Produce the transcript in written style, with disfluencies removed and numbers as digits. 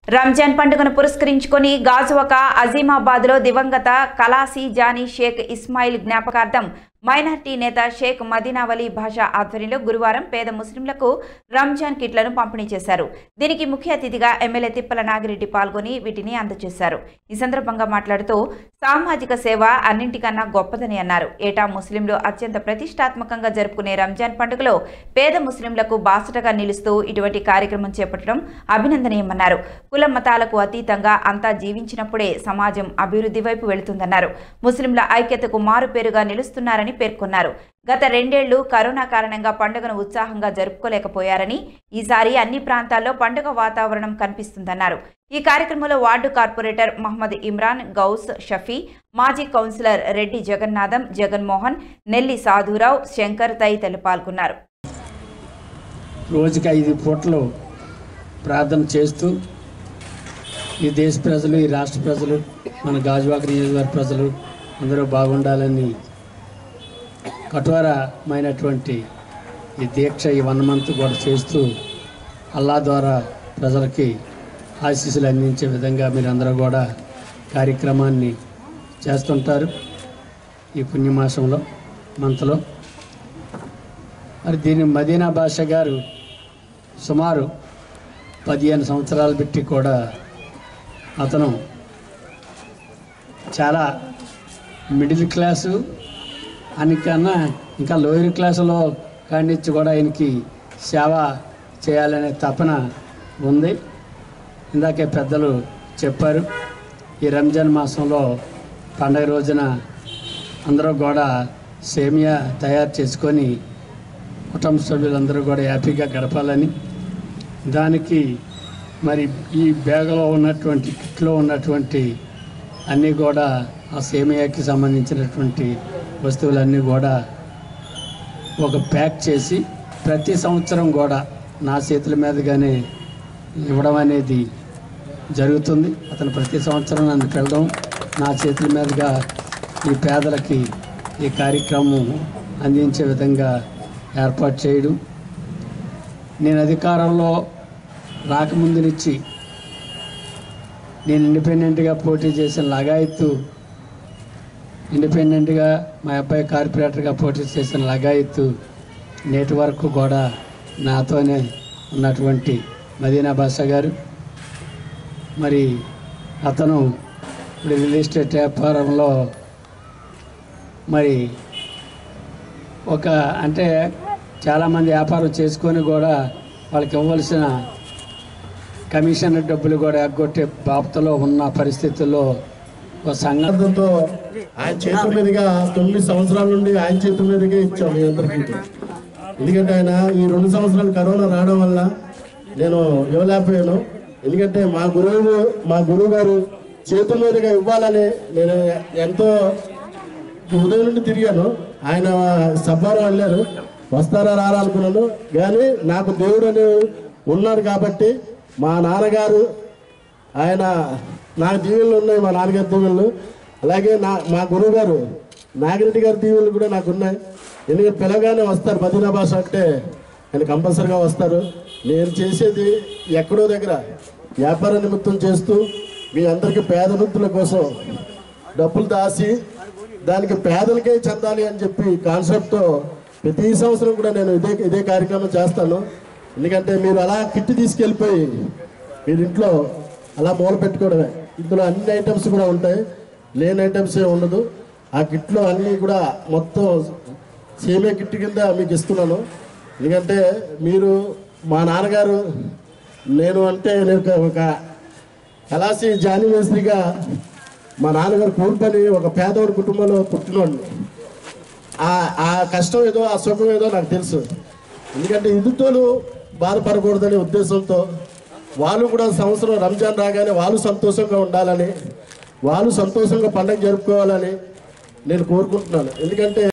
రంజాన్ పండుగను పురస్కరించుకొని గాజువాక అజీమాబాద్లో దివంగత కలాసీ జానీ షేక్ ఇస్మాయిల్ జ్ఞాపకార్థం మైనార్టీ నేత షేక్ మదీనా వలీ భాషా ఆధ్వర్యంలో గురువారం పేద ముస్లింలకు రంజాన్ కిట్లను పంపిణీ చేశారు. దీనికి ముఖ్య అతిథిగా ఎమ్మెల్యే తిప్పల నాగిరెడ్డి పాల్గొని వీటిని అందజేశారు. ఈ సందర్భంగా మాట్లాడుతూ సామాజిక సేవ అన్నింటికన్నా గొప్పదని అన్నారు. ఏటా ముస్లింలు అత్యంత ప్రతిష్టాత్మకంగా జరుపుకునే రంజాన్ పండుగలో పేద ముస్లింలకు బాసటగా నిలుస్తూ ఇటువంటి కార్యక్రమం చేపట్టడం అభినందనీయమన్నారు. కుల మతాలకు అతీతంగా అంతా జీవించినప్పుడే సమాజం అభివృద్ధి వైపు వెళుతుందన్నారు. ముస్లింల ఐక్యతకు మారుపేరుగా నిలుస్తున్నారని పేర్కొన్నారు. గత 2 ఏళ్లు కరోనా కారణంగా పండుగను ఉత్సాహంగా జరుపుకోలేకపోయారని ఈసారి అన్ని ప్రాంతాల్లో పండుగ వాతావరణం కనిపిస్తుందన్నారు. ఈ కార్యక్రమంలో వార్డు కార్పొరేటర్ మహమ్మద్ ఇమ్రాన్, గౌస్ షఫీ, మాజీ కౌన్సిలర్ రెడ్డి జగన్నాథం, జగన్మోహన్, నెల్లి సాధురావు, శంకర్ తదితరులు పాల్గొన్నారు. రోజుకి 5 పూటలు ప్రార్థన చేస్తూ ఈ దేశ ప్రజలు, ఈ రాష్ట్ర ప్రజలు, మన గాజువాక నియోజకవర్గ ప్రజలు అందరూ బాగుండాలని కఠోరమైనటువంటి ఈ దీక్ష, ఈ 1 మంత్ కూడా చేస్తూ అల్లా ద్వారా ప్రజలకి ఆశీస్సులు అందించే విధంగా మీరందరూ కూడా కార్యక్రమాన్ని చేస్తుంటారు. ఈ పుణ్యమాసంలో మంత్లో మరి దీన్ని మదీనా భాష గారు సుమారు 15 సంవత్సరాలు పెట్టి కూడా అతను చాలా మిడిల్ క్లాసు అనికన్నా ఇంకా లోయర్ క్లాసులో కానిచ్చి కూడా ఆయనకి సేవ చేయాలనే తపన ఉంది. ఇందాకే పెద్దలు చెప్పారు, ఈ రంజాన్ మాసంలో పండగ రోజున అందరూ కూడా సేమియా తయారు చేసుకొని కుటుంబ సభ్యులందరూ కూడా హ్యాపీగా గడపాలని, దానికి మరి ఈ బ్యాగ్లో ఉన్నటువంటి కిట్లో ఉన్నటువంటి అన్నీ కూడా ఆ సేమియాకి సంబంధించినటువంటి వస్తువులన్నీ కూడా ఒక ప్యాక్ చేసి ప్రతి సంవత్సరం కూడా నా చేతుల మీదుగానే ఇవ్వడం అనేది జరుగుతుంది. అతను ప్రతి సంవత్సరం నన్ను పిలవడం, నా చేతుల మీదుగా ఈ పేదలకి ఈ కార్యక్రమం అందించే విధంగా ఏర్పాటు చేయడం. నేను అధికారంలో రాకముందు నుంచి నేను ఇండిపెండెంట్గా పోటీ చేసిన లగాయత్తు, ఇండిపెండెంట్గా మా అబ్బాయి కార్పొరేటర్గా పోటీ చేసిన లగాయత్తు నేటి వరకు కూడా నాతోనే ఉన్నటువంటి మదీనా భాష గారు. మరి అతను ఇప్పుడు రియల్ ఎస్టేట్ వ్యాపారంలో మరి అంటే చాలామంది వ్యాపారం చేసుకొని కూడా వాళ్ళకి ఇవ్వాల్సిన కమిషన్ డబ్బులు కూడా ఎగ్గొట్టే బాబుతలో ఉన్న పరిస్థితుల్లో ఒక సంఘటనతో ఆయన చేతుల మీదుగా 9 సంవత్సరాల నుండి ఆయన చేతుల మీదుగా ఇచ్చాం మీ అందరికీ. ఎందుకంటే ఆయన ఈ 2 సంవత్సరాలు కరోనా రావడం వల్ల నేను ఇవ్వలేకపోయాను. ఎందుకంటే మా గురువు గారు చేతుల మీదుగా ఇవ్వాలని నేను ఎంతో ఉదయం నుండి తిరిగాను. ఆయన సబ్బారం వెళ్ళారు, వస్తారా రారా అనుకున్నాను. కానీ నాకు దేవుడు అని ఉన్నాడు కాబట్టి మా నాన్నగారు ఆయన నాకు దీవెనలు ఉన్నాయి, మా నాన్నగారి దీవెనలు, అలాగే మా గురువు గారు నాగిరెడ్డి గారి దీవెనలు కూడా నాకు ఉన్నాయి. ఎందుకంటే పిల్లగానే వస్తారు, మదీనా భాష అంటే ఆయన కంపల్సరిగా వస్తారు. నేను చేసేది ఎక్కడో దగ్గర వ్యాపార నిమిత్తం చేస్తూ మీ అందరికీ పేద వృద్ధుల కోసం డబ్బులు దాచి దానికి పేదలకే చెందాలి అని చెప్పి కాన్సెప్ట్తో ప్రతి సంవత్సరం కూడా నేను ఇదే కార్యక్రమం చేస్తాను. ఎందుకంటే మీరు అలా కిట్ తీసుకెళ్ళిపోయి మీరు ఇంట్లో అలా మూల పెట్టుకోవడమే. ఇందులో అన్ని ఐటమ్స్ కూడా ఉంటాయి, లేని ఐటమ్స్ ఏ ఉండదు. ఆ కిట్లో అన్నీ కూడా మొత్తం సేమే కిట్ కింద మీకు ఇస్తున్నాను. ఎందుకంటే మీరు మా నాన్నగారు నేను ఒక కలాసీ జానీ మేస్త్రిగా మా నాన్నగారు కోల్పని ఒక పేదవాడి కుటుంబంలో పుట్టినోడిని. ఆ కష్టం ఏదో ఆ సుఖం ఏదో నాకు తెలుసు. ఎందుకంటే ఎదుటోళ్ళు బాధపడకూడదనే ఉద్దేశంతో వాళ్ళు కూడా సంవత్సరం రంజాన్ రాగానే వాళ్ళు సంతోషంగా ఉండాలని, వాళ్ళు సంతోషంగా పండుగ జరుపుకోవాలని నేను కోరుకుంటున్నాను. ఎందుకంటే